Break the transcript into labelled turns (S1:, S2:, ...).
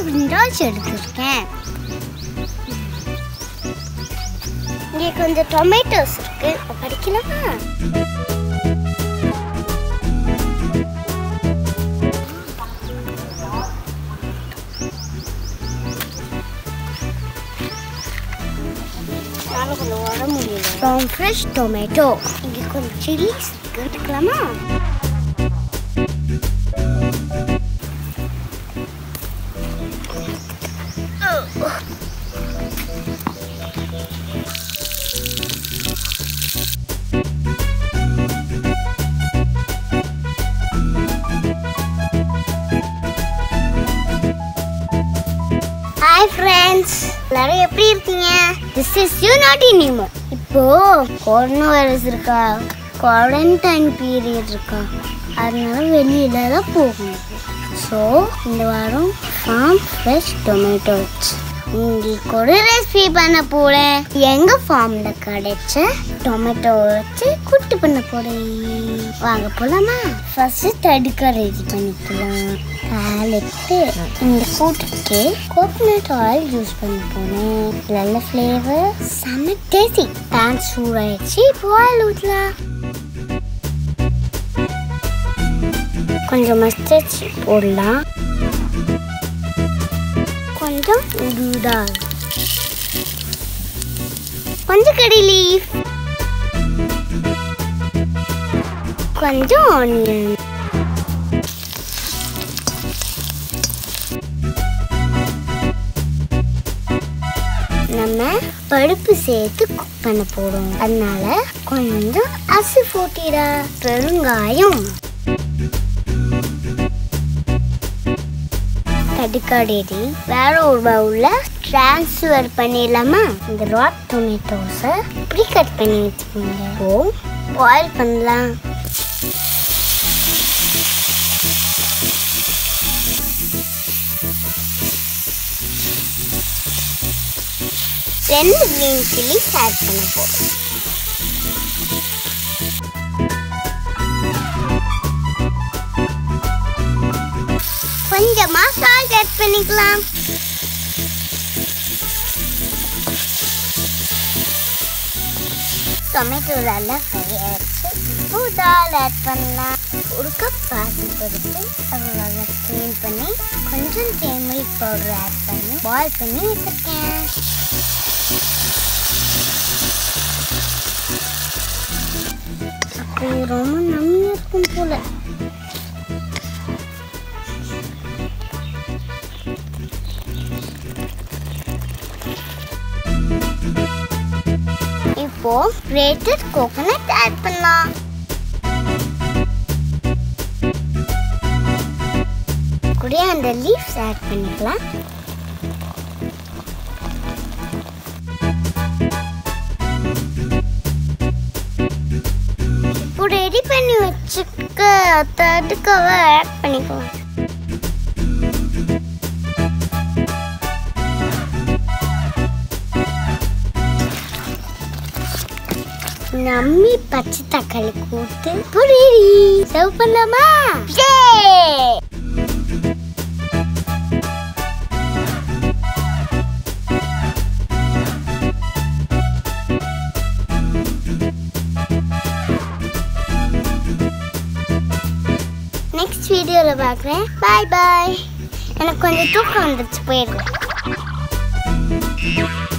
S1: விண்டால்ஸ் எடுத்துருக்கேன். இங்கே கொஞ்சம் டொமேட்டோஸ் இருக்கு, படிக்கலாமா? வர முடியல. ஃப்ரெஷ் டொமேட்டோ, இங்கே கொஞ்சம் சில்லிஸ் இருக்கு, எடுக்கலாமா? Hi friends, எல்லாரும் எப்படி இருக்கீங்க? This is you not anymore. இப்போ கொரோனா வைரஸ் இருக்கா, குவாரண்டைன் பீரியட் இருக்கா, அதனால வெளியில தான் போகணும். ஸோ இந்த வாரம் ஃபார்ம் ஃப்ரெஷ் டொமேட்டோஸ் உங்களுக்கு ஒரு ரெசிபி பண்ண போறேன். எங்க ஃபார்ம்ல கிடைச்ச டொமேட்டோ வச்சு கூட்டு பண்ண போறேன். வாங்க போலாமா? ஃபர்ஸ்ட் தடுக்க ரெடி பண்ணிக்கலாம். காலைக்கு இந்த கூட்டுக்கு கோகோனட் ஆயில் யூஸ் பண்ண போறேன். நல்ல ஃப்ளேவர், செம்ம டேஸ்டி. பேன் சூடாயிடுச்சு, இப்போ ஆயில் ஊற்றலாம். கொஞ்சம் மஸ்டர்ட் போடலாம், கொஞ்சம் உருடால், கொஞ்சம் கறி லீஃப், கொஞ்சம் ஆனியன், நம்ம பருப்பு சேர்த்து குக் பண்ண போறோம். அதனால கொஞ்சம் அரிசி போட்டிடா, பெருங்காயம், தடுக்காடேடி வேற ஒரு பவுல்ல டிரான்ஸ்ஃபர் பண்ணிடலாமா? இந்த ராட் டொமேட்டோஸை இப்படி கட் பண்ணி வச்சுக்கோங்க. இப்போ பாயில் பண்ணலாம். ரெண்டு கிரீன் சில்லிஸ் ஆட் பண்ண போறோம். கொஞ்சமா சால்ட் ஆட் பண்ணிக்கலாம். டொமேட்டோ நல்லா ஃப்ரை ஆயிடுச்சு. இப்போ தால் ஆட் பண்ணலாம். ஒரு கப் பாசி பருப்பு அதை நல்லா க்ளீன் பண்ணி கொஞ்சம் டர்மரிக் பவுடர் ஆட் பண்ணி பாயில் பண்ணி வச்சுருக்கேன். அப்போ ரொம்ப நம்மியா இருக்கும் போல. இப்போ கிரேட்டட் கோகோனட் ஆட் பண்ணலாம். கூடவே அந்த லீவ்ஸ் ஆட் பண்ணிக்கலாம். இப்போ ரெடி பண்ணி வச்சுக்க தடுக்கவை ஆட் பண்ணிக்கலாம். நம்மி பச்சை தக்காளி கூட்டு ரெடி. சர்வ் பண்ணலாமா? நெக்ஸ்ட் வீடியோல பார்க்குறேன். பாய் பாய். எனக்கு கொஞ்சம் தூக்கம் வந்துச்சு, போயிடுறேன்.